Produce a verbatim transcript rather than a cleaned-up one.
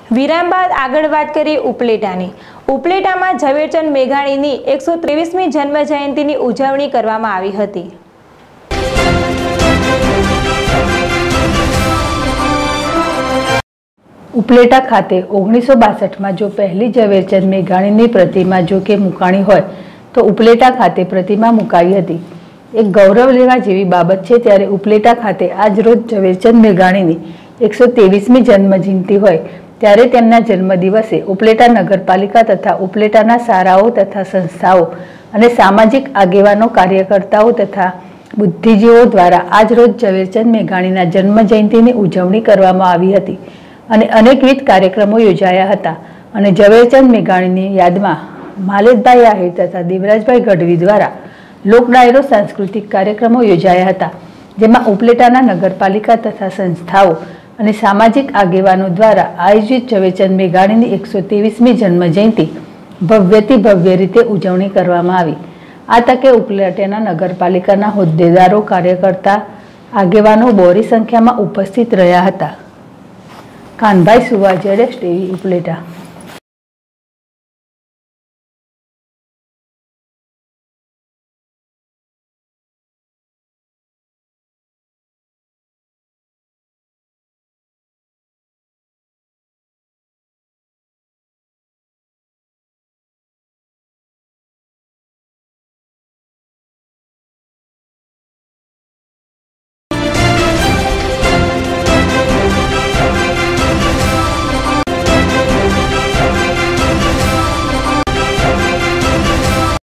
વિરામ બાદ આગળ વાત કરીએ ઉપલેટાની। ઉપલેટામાં ઝવેરચંદ મેઘાણીની એકસો ત્રેવીસમી જન્મ જયંતિની ઉજવણી કરવામાં આવી હતી। ઉપલેટા ખાતે ઓગણીસો બાસઠમાં જો પહેલી ઝવેરચંદ મેઘાણીની પ્રતિમા જો કે મુકાણી હોય તો ઉપલેટા ખાતે પ્રતિમા મુકાઈ હતી। એક ગૌરવ લેવા જેવી બાબત છે। ત્યારે ઉપલેટા ખાતે આજ રોજ ઝવેરચંદ મેઘાણીની એકસો ત્રેવીસમી જન્મજયંતિ હોય ત્યારે તેમના જન્મદિવસે ઉપલેટા નગરપાલિકા તથા ઉપલેટાના શાળાઓ તથા સંસ્થાઓ અને સામાજિક આગેવાનો કાર્યકર્તાઓ તથા બુદ્ધિજીવો દ્વારા આજ રોજ ઝવેરચંદ મેઘાણીના જન્મજયંતિની ઉજવણી કરવામાં આવી હતી અને અનેકવિધ કાર્યક્રમો યોજાયા હતા અને ઝવેરચંદ મેઘાણીની યાદમાં માલેતભાઈ આહિર તથા દેવરાજભાઈ ગઢવી દ્વારા લોકડાયરો સાંસ્કૃતિક કાર્યક્રમો યોજાયા હતા, જેમાં ઉપલેટાના નગરપાલિકા તથા સંસ્થાઓ અને સામાજિક આગેવાનો દ્વારા આયોજિત ઝવેરચંદ મેઘાણીની એકસો ત્રેવીસમી જન્મજયંતિ ભવ્યથી ભવ્ય રીતે ઉજવણી કરવામાં આવી। આ તકે ઉપલેટાના નગરપાલિકાના હોદ્દેદારો, કાર્યકર્તા, આગેવાનો બહોળી સંખ્યામાં ઉપસ્થિત રહ્યા હતા। કાનભાઈ સુવા, જેડેશ ટીવી, ઉપલેટા।